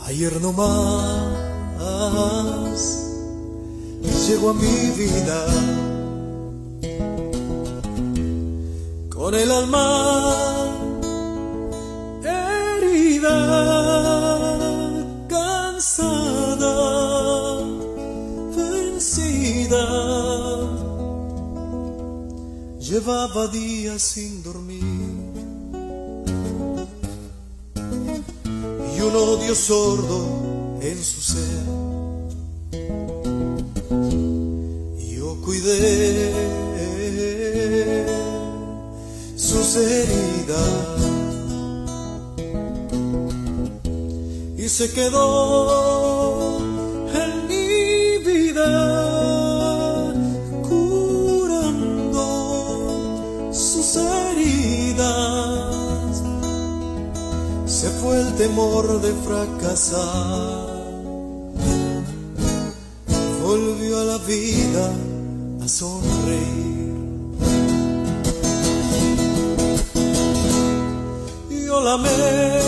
Ayer no más llegó a mi vida con el alma herida, cansada, vencida. Llevaba días sin dormir y un odio sordo en su ser. Yo cuidé sus heridas y se quedó en mi vida curando sus heridas. Se fue el temor de fracasar, volvió a la vida a sonreír. Yo la amé,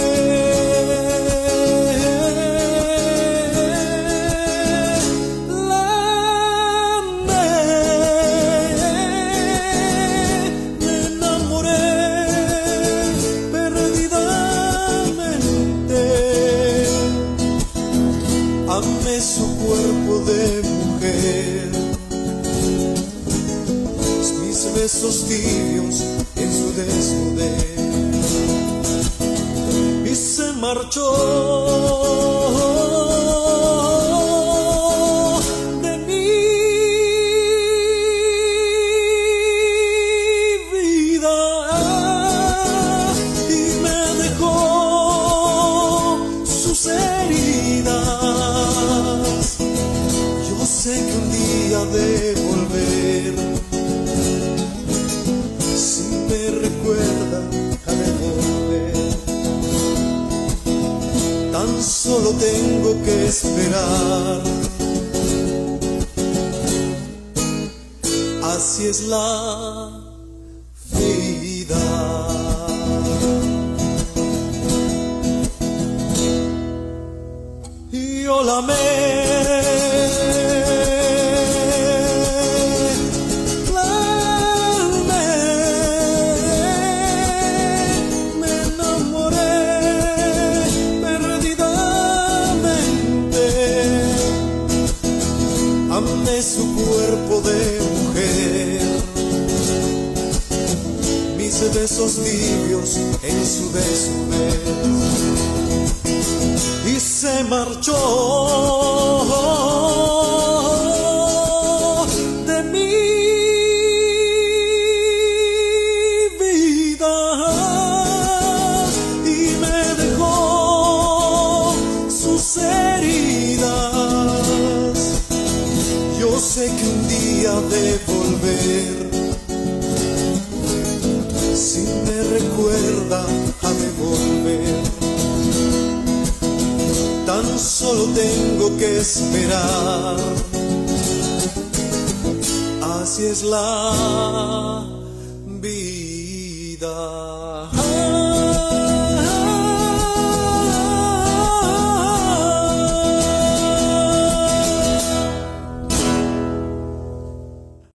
amé su cuerpo de mujer, mis besos tibios en su desnudez, y se marchó de mi vida y me dejó sus heridas. Yo sé que un día de volver, si me recuerda a de volver, tan solo tengo que esperar. Así es la vida. Yo la amé, me enamoré perdidamente, amé su cuerpo de mujer, mis besos tibios en su desnudez, y se marchó de mi vida y me dejó sus heridas. Yo sé que un día de volver, si me recuerda a devolver, tan solo tengo que esperar. Así es la vida.